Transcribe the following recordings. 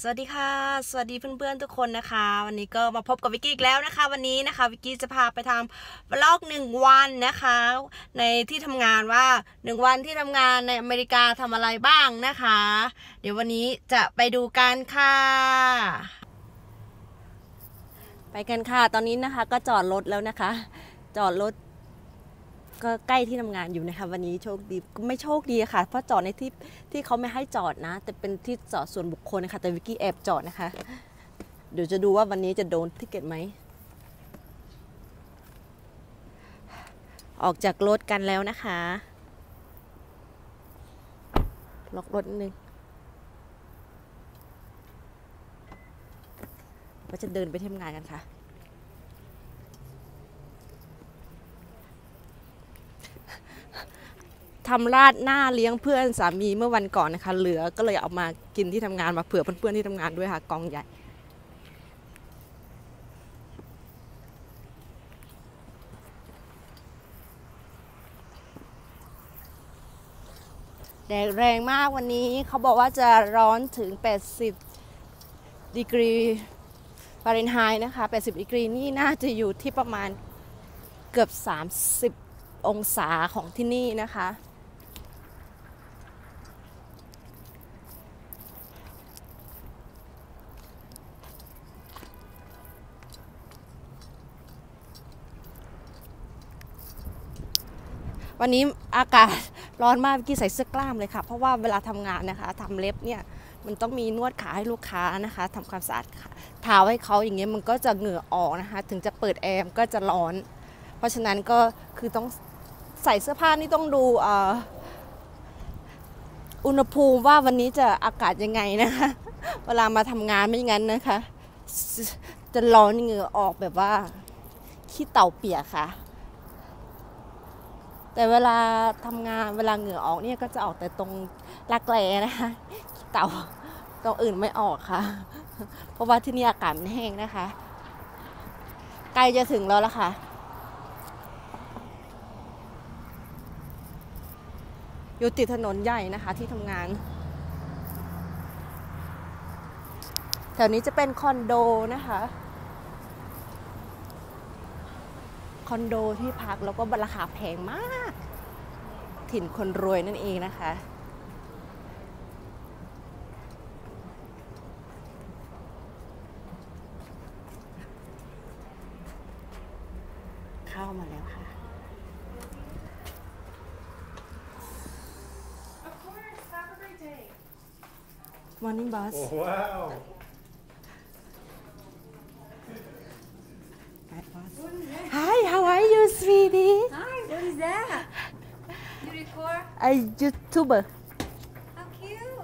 สวัสดีค่ะสวัสดีเพื่อนๆทุกคนนะคะวันนี้ก็มาพบกับวิกกี้อีกแล้วนะคะวันนี้นะคะวิกกี้จะพาไปทำวล็อก1 วันนะคะในที่ทำงานว่า1 วันที่ทำงานในอเมริกาทำอะไรบ้างนะคะเดี๋ยววันนี้จะไปดูกันค่ะไปกันค่ะตอนนี้นะคะก็จอดรถแล้วนะคะจอดรถก็ใกล้ที่ทำงานอยู่นะคะวันนี้โชคดีไม่โชคดีค่ะเพราะจอดในที่เขาไม่ให้จอดนะแต่เป็นที่จอดส่วนบุคคลนะคะแต่วิกกี้แอบจอดนะคะเดี๋ยวจะดูว่าวันนี้จะโดนทิเก็ตไหมออกจากรถกันแล้วนะคะล็อกรถนิดนึงว่าจะเดินไปที่ทำงานกันค่ะทำราดหน้าเลี้ยงเพื่อนสามีเมื่อวันก่อนนะคะเหลือก็เลยเอามากินที่ทำงานมาเผื่อเพื่อนๆที่ทำงานด้วยค่ะกองใหญ่แดดแรงมากวันนี้เขาบอกว่าจะร้อนถึง80 ดีกรีฟาเรนไฮต์นะคะ80 ดีกรีนี่น่าจะอยู่ที่ประมาณเกือบ30 องศาของที่นี่นะคะวันนี้อากาศร้อนมากกี้ใส่เสื้อกล้ามเลยค่ะเพราะว่าเวลาทำงานนะคะทำเล็บเนี่ยมันต้องมีนวดขาให้ลูกค้านะคะทำความสะอาดเท้าให้เขาอย่างเงี้ยมันก็จะเหงื่อออกนะคะถึงจะเปิดแอร์ก็จะร้อนเพราะฉะนั้นก็คือต้องใส่เสื้อผ้านี่ต้องดูอุณหภูมิว่าวันนี้จะอากาศยังไงนะคะเวลามาทำงานไม่งั้นนะคะจะร้อนเหงื่อออกแบบว่าขี้เต่าเปียกค่ะแต่เวลาทำงานเวลาเหงื่อออกเนี่ยก็จะออกแต่ตรงรักแร้นะคะขี้เต่าตรงอื่นไม่ออกค่ะเพราะว่าที่นี่อากาศมันแห้งนะคะใกล้จะถึงแล้วล่ะค่ะอยู่ติดถนนใหญ่นะคะที่ทำงานแถวนี้จะเป็นคอนโดนะคะคอนโดที่พักแล้วก็ราคาแพงมากถิ่นคนรวยนั่นเองนะคะเข้ามาแล้วค่ะ Morning boss Wow. Hi how are you sweetie Hi, what is that? You record? I YouTuber How cute!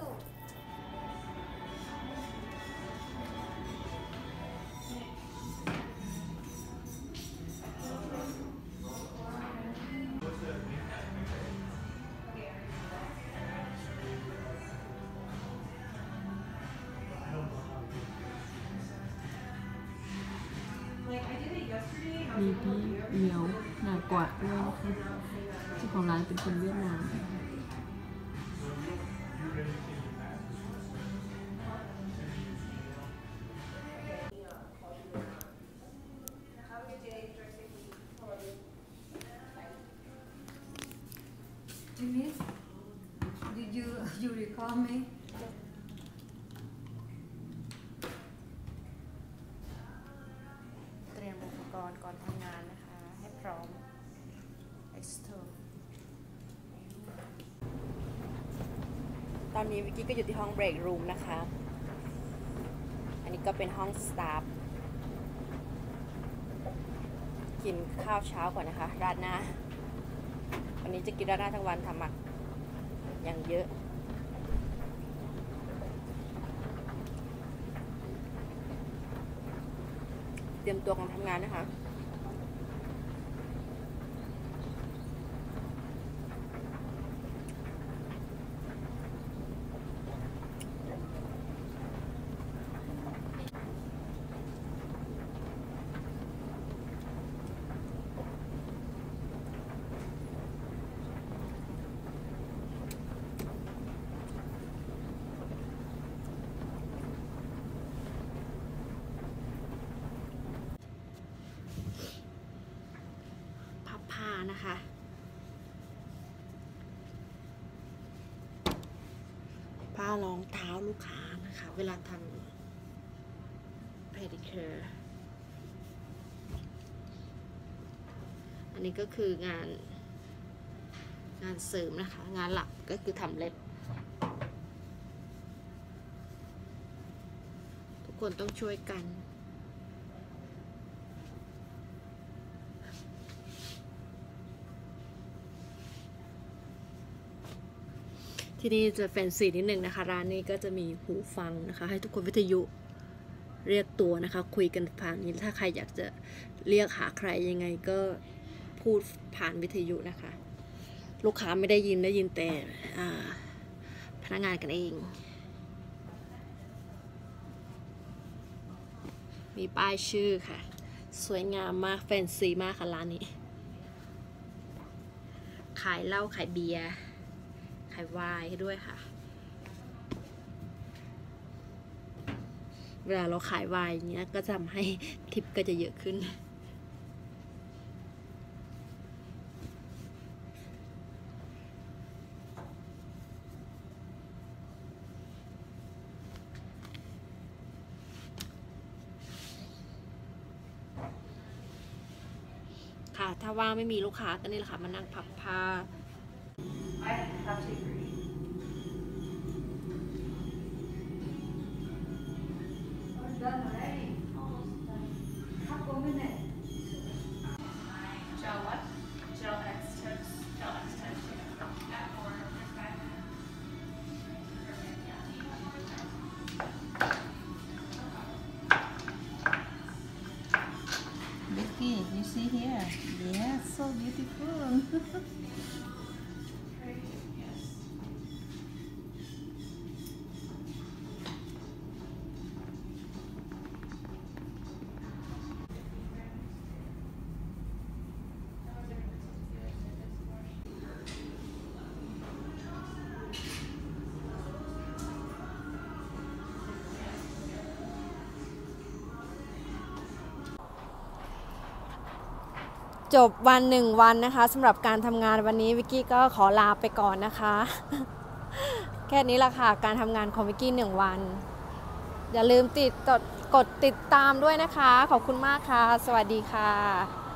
มีพี่เหมียวหนากวาดด้วยนะคะเจ้าของร้านเป็นคนเวียดนาม Miss, did you recall me? เตรียมอุปกรณ์ก่อนทำงานนะคะให้พร้อม Extra ตอนนี้วิกกี้ก็อยู่ที่ห้อง Break Room นะคะอันนี้ก็เป็นห้องสตาฟกินข้าวเช้าก่อนนะคะราดหน้าวันนี้จะกินราดหน้าทั้งวันทำหมักอย่างเยอะเตรียมตัวการทำงานนะคะนะคะผ้ารองเท้าลูกค้านะคะ เวลาทำ pedicure อันนี้ก็คืองานเสริมนะคะ งานหลักก็คือทำเล็บทุกคนต้องช่วยกันที่นี่จะแฟนซีนิดนึงนะคะร้านนี้ก็จะมีหูฟังนะคะให้ทุกคนวิทยุเรียกตัวนะคะคุยกันผ่านนี้ถ้าใครอยากจะเรียกหาใครยังไงก็พูดผ่านวิทยุนะคะลูกค้าไม่ได้ยินแต่พนักงานกันเองมีป้ายชื่อค่ะสวยงามมากแฟนซีมากค่ะร้านนี้ขายเหล้าขายเบียร์ขายไวน์ให้ด้วยค่ะเวลาเราขายไวน์อย่างเงี้ยก็ทำให้ทิปก็จะเยอะขึ้นค่ะถ้าว่างไม่มีลูกค้าก็นี่แหละค่ะมานั่งพับผ้า I have to agree. We're done already. Almost done. Couple minutes. Gel what? Gel X tips. Gel X tips. That or Vicky, you see here? Yes, so beautiful. จบวัน1 วันนะคะสำหรับการทำงานวันนี้วิกกี้ก็ขอลาไปก่อนนะคะ แค่นี้ละค่ะการทำงานของวิกกี้1 วันอย่าลืมกดติดตามด้วยนะคะขอบคุณมากค่ะสวัสดีค่ะ